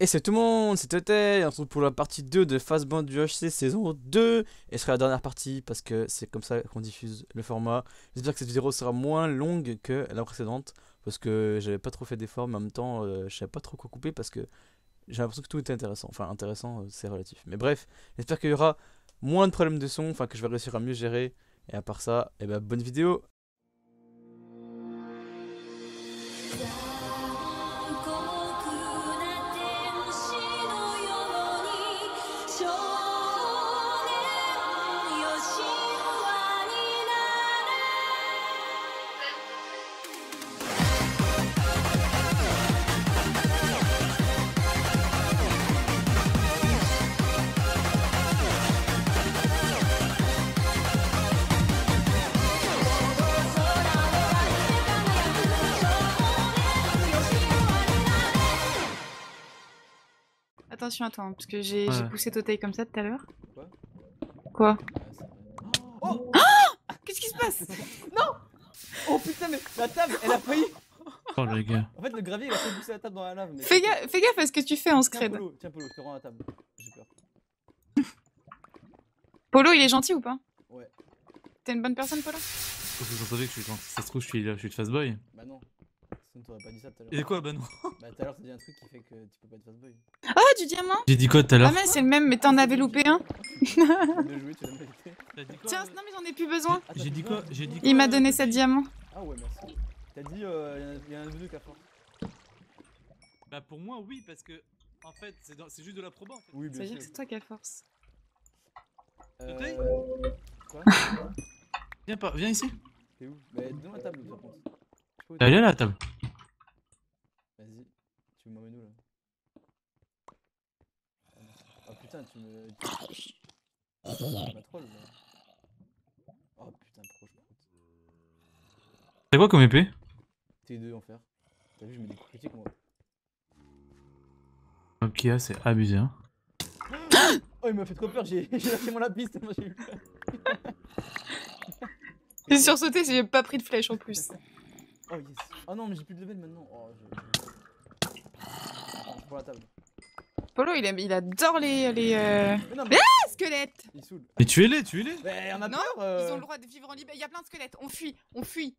Et c'est tout le monde, c'est Toté, et on se retrouve pour la partie 2 de Fastband du HC saison 2. Et ce sera la dernière partie parce que c'est comme ça qu'on diffuse le format. J'espère que cette vidéo sera moins longue que la précédente parce que j'avais pas trop fait d'efforts, mais en même temps je savais pas trop quoi couper parce que j'ai l'impression que tout était intéressant. Enfin intéressant c'est relatif. Mais bref, j'espère qu'il y aura moins de problèmes de son, enfin que je vais réussir à mieux gérer. Et à part ça, eh ben, bonne vidéo. Attention à toi, hein, parce que j'ai poussé Totei comme ça tout à l'heure. Quoi? Quoi? Oh, Qu'est-ce qui se passe? non. Oh putain, mais la table, elle a failli. Oh les gars. En fait, le gravier, il a fait pousser la table dans la lave. Mais... Fais gaffe à ce que tu fais en Tiens, scred. Tiens, Polo, je te rends la table. J'ai peur. Polo, il est gentil ou pas? Ouais. T'es une bonne personne, Polo? Parce que j'entendais que ça se trouve, je suis de Fastboy. Bah non. Sinon, t'aurais pas dit ça tout à l'heure. Et quoi, bah non. Bah tout à l'heure, t'as dit un truc qui fait que tu peux pas être Fastboy. Ah, du diamant? J'ai dit quoi tout à l'heure? Ah, mais c'est le même, mais t'en avais loupé un. Bien joué, tu l'as mérité. Tiens, non, mais j'en ai plus besoin. J'ai dit quoi? J'ai dit quoi? Il m'a donné 7 diamants. Ah ouais, merci. T'as dit, il y a un vidéo qui a fort. Bah pour moi, oui, parce que en fait, c'est juste de la proba en fait. Oui, Ça bien veut sûr. dire que c'est toi qui as force. Euh... Quoi? Viens ici. T'es où? Bah donne la table, par contre. Allez à la table. Vas-y, tu m'emmènes où là? Oh putain, tu me... Tu m'as troll là. Oh putain, trop je proute. C'est quoi comme épée? T2 en fer. T'as vu, je mets des coups critiques moi. Ok, c'est abusé hein. Oh, il m'a fait trop peur, j'ai lâché mon lapis tellement j'ai eu peur. J'ai sursauté, j'ai pas pris de flèche en plus. Oh yes. Oh non, mais j'ai plus de level maintenant. Oh, je prends la table. Polo, il adore les Mais non, mais... squelettes. Il saoule. Mais tuez-les, tuez-les. Mais on a Non, peur ils ont le droit de vivre en liberté. Il y a plein de squelettes. On fuit, on fuit.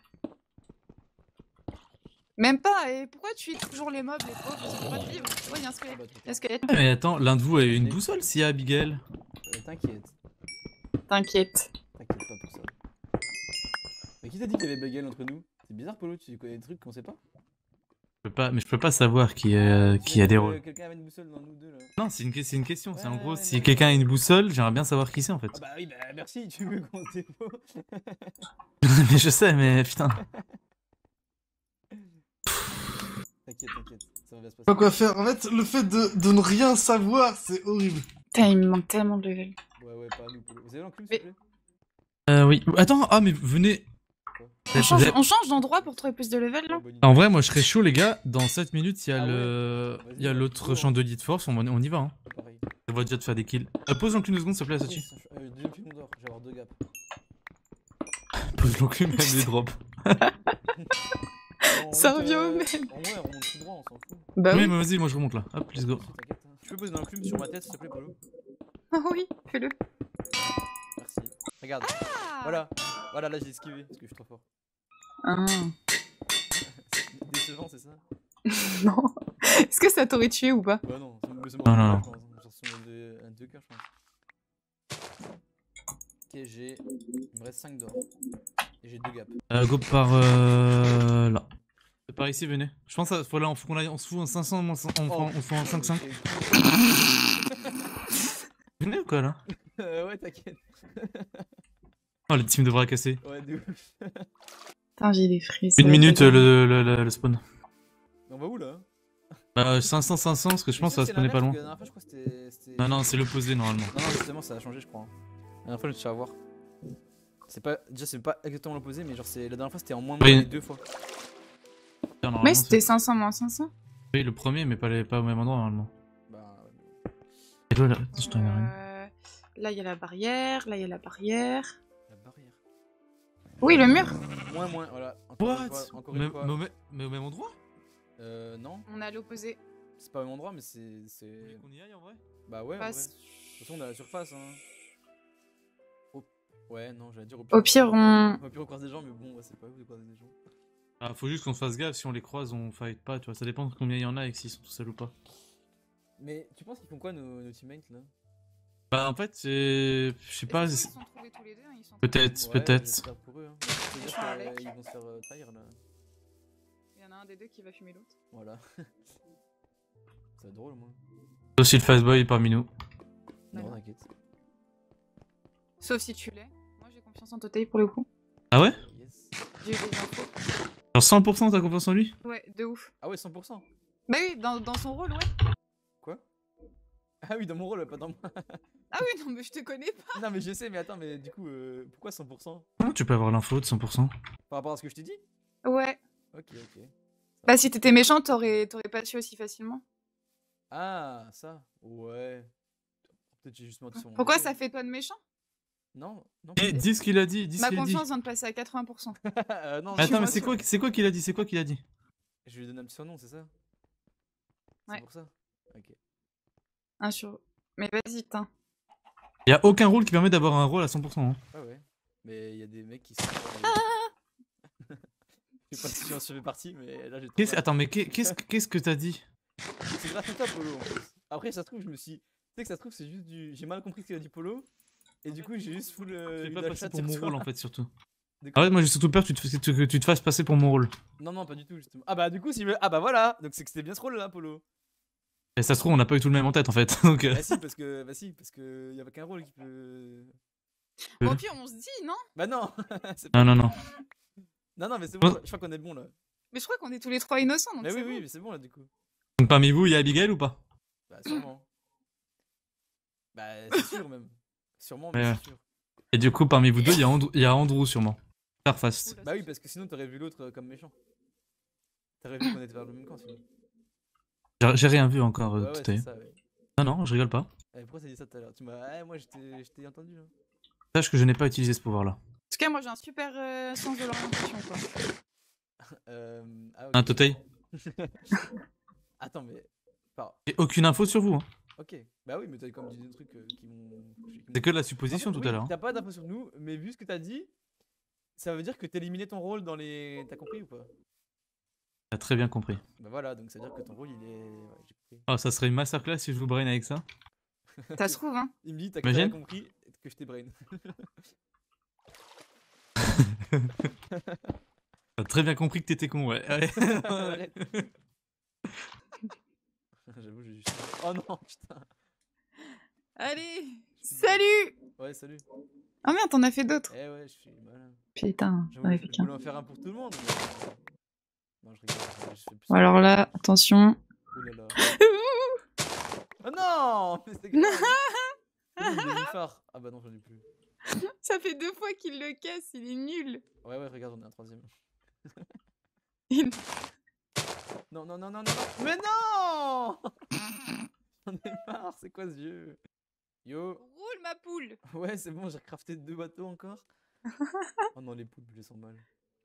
Même pas. Et pourquoi tu es toujours les mobs, les pauvres? Ils ont le droit de vivre. Ouais, il y a un squelette. Il y a un squelette. Mais attends, l'un de vous a une boussole s'il y a Abigail. T'inquiète. T'inquiète. T'inquiète pas pour ça. Mais qui t'a dit qu'il y avait baguette entre nous? C'est bizarre, Polo, tu connais des trucs qu'on sait pas? Je peux pas savoir qui a des rôles. Quelqu'un avait une boussole dans nous deux là. Non, c'est une question. C'est en gros, Ouais, si quelqu'un a une boussole, j'aimerais bien savoir qui c'est en fait. Ah bah oui, bah merci, tu veux qu'on se défaut. Mais je sais, mais putain. T'inquiète, ça va bien se passer. Pas quoi faire. En fait, le fait de ne rien savoir, c'est horrible. Putain, il me manque tellement de level. Ouais, pas à nous, Polo. Vous avez l'enclume, s'il vous plaît? Oui. Attends, ah mais venez. On change d'endroit pour trouver plus de level là? En vrai, moi je serais chaud, les gars. Dans 7 minutes, il y a Vas-y, il y a l'autre chandelier de force. On y va. Hein. Pareil. Ça va déjà te faire des kills. Pose l'enclume 2 secondes, s'il te plaît, Sachi. Deuxième film d'or, je vais avoir 2 gaps. Pose l'enclume, même les drops. Ça revient au même. En vrai, on remonte tout droit, on s'en fout. Bah Oui, oui. mais vas-y, moi je remonte là. Hop, let's go. T'inquiète, hein. Tu peux poser une enclume sur ma tête, s'il te plaît, Polo? Ah oui, fais-le. Merci. Regarde. Ah. Voilà, là j'ai esquivé parce que je suis trop fort. Ah. C'est décevant, c'est ça? Non. Est-ce que ça t'aurait tué ou pas? Bah non, c'est Non. un 2 cœurs, je pense. Ok, il me reste 5 d'or. Et j'ai 2 gaps. Go par là. Par ici, venez. Je pense qu'il faut qu'on se fout en 500, on se fout en 5-5. Venez ou quoi là? Ouais, t'inquiète. Oh, le team devra casser. Ouais, de ouf. Putain, j'ai des frissons. 1 minute le spawn. Mais on va où là? 500, parce que je pense que ça va spawner pas loin. La dernière fois, je crois que c'était. Non, c'est l'opposé normalement. Non, justement, ça a changé, je crois. La dernière fois, je me suis fait avoir. C'est pas. Déjà, c'est pas exactement l'opposé, mais genre, la dernière fois, c'était en moins de Oui. 2 fois. Mais c'était 500 moins 500. Oui, le premier, mais pas au même endroit normalement. Bah. Et toi là, je t'en ai rien. Là, il y a la barrière. Là, il y a la barrière. La barrière. Oui, le mur. Moins, voilà. Encore une fois. Mais au même endroit? Non. On est à l'opposé. C'est pas au même endroit, mais c'est. Vous voulez qu'on y aille en vrai? Bah ouais, en Bah, vrai. De toute façon, on est à la surface, hein. Ouais, non, j'allais dire Au pire, on. Au pire, on croise des gens, mais bon, ouais, c'est pas ouf de croiser des gens. Ah, faut juste qu'on se fasse gaffe, si on les croise, on fight pas, tu vois. Ça dépend de combien il y en a et s'ils sont tout seuls ou pas. Mais tu penses qu'ils font quoi, nos teammates là? Bah, en fait, c'est. Je sais pas. Ils se sont trouvés tous les deux, hein, ils sont Peut-être, Ouais, peut-être. j'espère pour eux, hein. Ils sont avec. C'est-à-dire qu'ils vont se faire trahir là. Il y en a un des deux qui va fumer l'autre. Voilà. C'est drôle, moi. Aussi le fastboy parmi nous. Non, Voilà. t'inquiète. Sauf si tu l'es. Moi j'ai confiance en Totei pour le coup. Ah ouais? Yes. J'ai eu des infos. Genre 100% t'as confiance en lui? Ouais, de ouf. Ah ouais, 100%. Bah oui, dans son rôle, ouais. Quoi? Ah oui, dans mon rôle, pas dans moi. Ah oui, non, mais je te connais pas. Non, mais je sais, mais attends, mais du coup, pourquoi 100%? Comment tu peux avoir l'info de 100%? Par rapport à ce que je t'ai dit? Ouais. Ok, ok. Bah si t'étais méchant, t'aurais pas su aussi facilement. Ah, ça? Ouais. Peut-être j'ai juste menti sur mon Pourquoi côté. ça fait toi de méchant? Non, non. Eh, dis ce qu'il a dit, dis ce Ma qu'il a dit. confiance vient de passer à 80%. Non, Mais attends, mais moi c'est sûr. quoi qu'il a dit? C'est quoi qu'il a dit? Je lui ai donné un petit surnom, c'est ça? Ouais. C'est pour ça? Ok. Un sur... Mais vas-y, tain. Y a aucun rôle qui permet d'avoir un rôle à 100%. Hein. Ah ouais. Mais il y a des mecs qui sont. Je sais pas si j'en suis parti, mais là j'ai trop mal. Attends, mais qu'est-ce que t'as dit? C'est grâce à toi, Polo. En fait. Après, ça se trouve, je me suis. Tu sais que ça se trouve, c'est juste du. J'ai mal compris ce qu'il a dit Polo. Et du coup, j'ai juste full. J'ai eu pas la passé chatte pour sur mon toi. rôle en fait, surtout. De Ah quoi ouais, moi j'ai surtout peur que tu te fasses passer pour mon rôle. Non, non, pas du tout, justement. Ah bah, du coup, si. Ah bah voilà. Donc c'est que c'était bien ce rôle là, Polo. Et ça se trouve, on n'a pas eu tout le même en tête en fait. Donc, Bah si, parce que. Bah si, parce que. Y avait qu'un rôle qui peut. Bon, puis on se dit, non? Bah non. C'est Non, non, non. Non, mais c'est bon, je crois qu'on est bon là. Mais je crois qu'on est tous les trois innocents, donc Mais oui, c'est oui, bon. mais c'est bon là, du coup. Donc parmi vous, il y a Abigail ou pas? Bah, sûrement. Bah, c'est sûr même. Sûrement, mais Ouais. c'est sûr. Et du coup, parmi vous deux, il y a Andrew sûrement. Starfast. Oula, Bah oui, parce que sinon t'aurais vu l'autre comme méchant. T'aurais vu qu'on était vers le même camp sinon. J'ai rien vu encore Ouais, ouais, tout à c'est l'heure. ça, ouais. Non, non, je rigole pas. Eh, pourquoi t'as dit ça tout à l'heure? Tu m'as. Eh, moi je t'ai entendu. Hein. Sache que je n'ai pas utilisé ce pouvoir-là. En tout cas, moi j'ai un super sens de l'orientation, quoi. Ah, ok. Un Totei? Attends, mais. Enfin, J'ai aucune info sur vous. Hein. ok. Bah oui, mais t'as comme dit des trucs qui m'ont. C'est que de la supposition En fait, tout à oui, l'heure. Hein. T'as pas d'infos sur nous, mais vu ce que t'as dit, ça veut dire que t'éliminais ton rôle dans les. T'as compris ou pas? T'as très bien compris. Bah voilà, donc ça veut dire que ton rôle il est. Ouais, j'ai compris. Oh, ça serait une masterclass si je vous brain avec ça. Ça se trouve, hein. Il me dit, t'as Imagine. compris que je t'ai brain. T'as très bien compris que t'étais con, ouais. Ouais. Arrête. J'avoue, j'ai juste. Oh non, putain. Allez, salut! Ouais, salut. Ah merde, t'en as fait d'autres. Eh ouais, je suis malin. Putain, J'avoue, ouais, je putain. voulais en faire un pour tout le monde. Mais... Non, je rigole. Je fais plus Bon, alors là, attention. Oh là là. Oh non! Mais c'est grave. Comment il est phare? Ah bah non, j'en ai plus. Ça fait 2 fois qu'il le casse, il est nul. Ouais, ouais, regarde, on est un troisième. Il- Non, non, non, non, non, non. Mais non! J'en ai marre, c'est quoi ce jeu? Yo. Roule ma poule. Ouais, c'est bon, j'ai crafté 2 bateaux encore. Oh non, les poules, je les sens mal.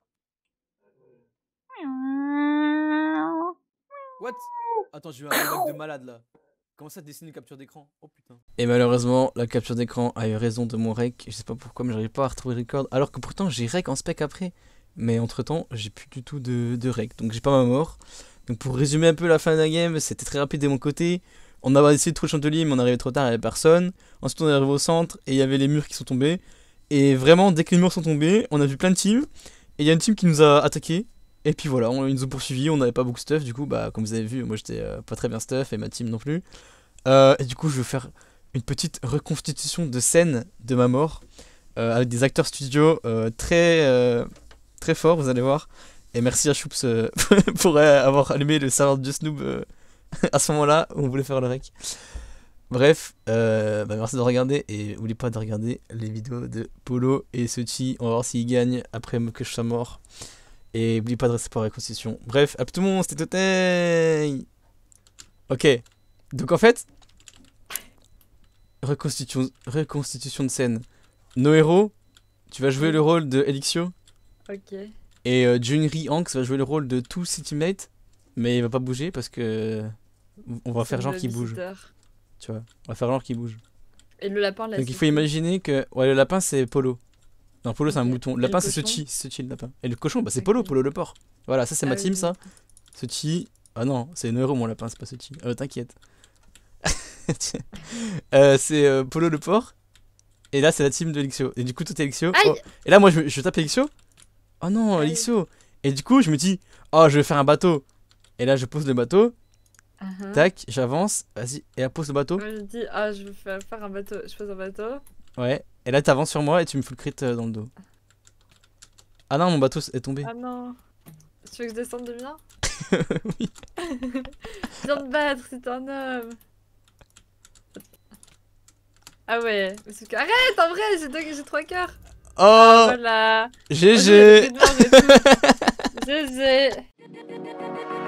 What? Attends, j'ai eu un bug de malade là. Comment ça dessine une capture d'écran? Oh putain. Et malheureusement, la capture d'écran a eu raison de mon rec. Je sais pas pourquoi, mais j'arrive pas à retrouver record. Alors que pourtant, j'ai rec en spec après. Mais entre temps, j'ai plus du tout de rec. Donc j'ai pas ma mort. Donc pour résumer un peu la fin de la game, c'était très rapide de mon côté. On a essayé de trouver le chandelier, mais on arrivait trop tard, il n'y avait personne. Ensuite, on est arrivé au centre et il y avait les murs qui sont tombés. Et vraiment, dès que les murs sont tombés, on a vu plein de teams. Et il y a une team qui nous a attaqué. Et puis voilà, ils nous ont poursuivis, on n'avait pas beaucoup de stuff. Du coup, bah, comme vous avez vu, moi j'étais pas très bien stuff et ma team non plus. Et du coup, je vais faire une petite reconstitution de scène de ma mort. Avec des acteurs studio très forts, vous allez voir. Et merci à Choups pour avoir allumé le serveur de Just Noob à ce moment-là où on voulait faire le rec. Bref, bah merci de regarder et n'oubliez pas de regarder les vidéos de Polo et Suchi. On va voir s'il gagne après que je sois mort. Et n'oubliez pas de rester pour la reconstitution. Bref, à tout le monde, c'était Totei. Ok, donc en fait, reconstitution de scène. Nos héros, tu vas jouer le rôle de Elixio. Ok. Et Junri Hanks va jouer le rôle de tous ses teammates. Mais il va pas bouger parce que On va faire C'est genre le qu'il bouge, visiteur. tu vois. On va faire genre qu'il bouge. Et le lapin, là. Donc il c'est faut qui? imaginer que... Ouais, le lapin, c'est Polo. Non, Polo, c'est un Ok. mouton. Le Et lapin, le c'est cochon Suchi, le lapin. Et le cochon, bah c'est Ok. Polo, Polo le porc. Voilà, ça c'est Ah ma team, oui. ça. Suchi... Ah non, c'est Neuro, mon lapin, c'est pas Suchi. T'inquiète. C'est Polo le porc. Et là, c'est la team de Elixio. Et du coup, toi, t'es Elixio. Aïe. Oh. Et là, moi, je tape Elixio. Oh non, Aïe. Elixio. Et du coup, je me dis, oh, je vais faire un bateau. Et là, je pose le bateau. Uh-huh. Tac, j'avance. Vas-y. Et là, pose le bateau. Moi, je dis, ah, je vais faire un bateau. Je pose un bateau. Ouais. Et là, t'avances sur moi et tu me fous le crit dans le dos. Ah non, mon bateau est tombé. Ah non. Tu veux que je descende de bien? Oui. Viens te battre, c'est un homme. Ah ouais. Arrête, en vrai, j'ai 3 cœurs. Oh, Voilà. GG. GG.